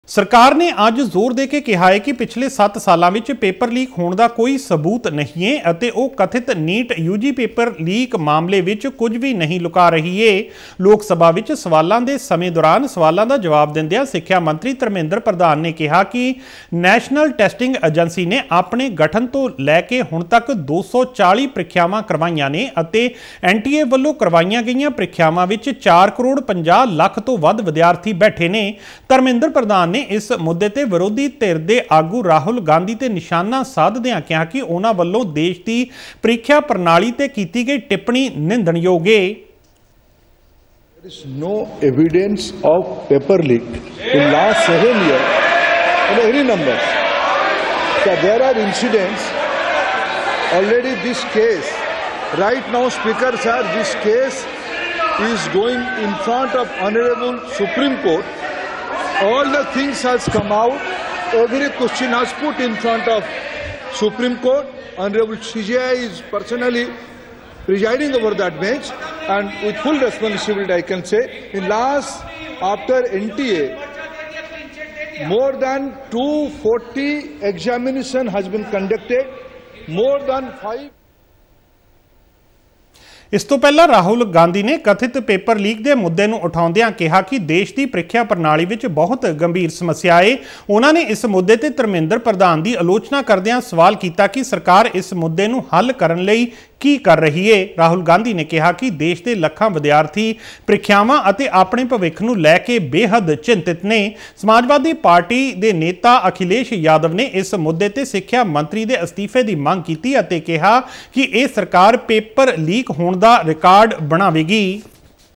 सरकार ने अज जोर दे के कहा है कि पिछले 7 सालों में पेपर लीक होने का कोई सबूत नहीं है और वो कथित नीट यूजी पेपर लीक मामले में कुछ भी नहीं लुका रही है। लोक सभा में सवालों के समय दौरान सवालों का जवाब देंदे सिक्ख्या मंत्री धर्मेंद्र प्रधान ने कहा कि नैशनल टेस्टिंग एजेंसी ने अपने गठन तो लैके हुण तक 240 ਪ੍ਰੀਖਿਆਵਾਂ करवाइया ने NTA वालों करवाइया गई ਪ੍ਰੀਖਿਆਵਾਂ में 4 करोड़ 50 ਲੱਖ तो वध विद्यार्थी बैठे ने। धर्मेंद्र प्रधान ने इस मुद्दे ते विरोधी धिर दे आगू राहुल गांधी ते निशाना साधदियां कहा कि उन्हां वल्लों देश की ਪ੍ਰੀਖਿਆ प्रणाली ते कीती गई टिप्पणी निंदणयोग है। There is no evidence of paper leak in last 7 years in any numbers. So there are incidents. Already this case, right now Speaker sir, this case is going in front of Honorable Supreme Court. All the things has come out. Every question has put in front of Supreme Court. Honorable CJI is personally presiding over that bench, and with full responsibility I can say, in last after NTA, more than 240 examination has been conducted, more than 5. इस तो पहला राहुल गांधी ने कथित paper leak के मुद्दे नूं उठाउंदियां कहा कि देश की ਪ੍ਰੀਖਿਆ प्रणाली विच बहुत गंभीर समस्या है। उन्होंने इस मुद्दे ते धर्मेंद्र प्रधान की आलोचना करदियां सवाल किया कि सरकार इस मुद्दे नूं हल करन लई की कर रही है। राहुल गांधी ने कहा कि देश के ਲੱਖਾਂ विद्यार्थी ਪ੍ਰੀਖਿਆਵਾਂ ਅਤੇ ਆਪਣੇ ਭਵਿੱਖ ਨੂੰ ਲੈ ਕੇ बेहद चिंतित ने। समाजवादी पार्टी के नेता अखिलेश यादव ने इस मुद्दे ते सिक्ख्या मंत्री के अस्तीफे की मांग की ਅਤੇ कहा कि यह सरकार पेपर लीक होने का रिकॉर्ड बनावेगी।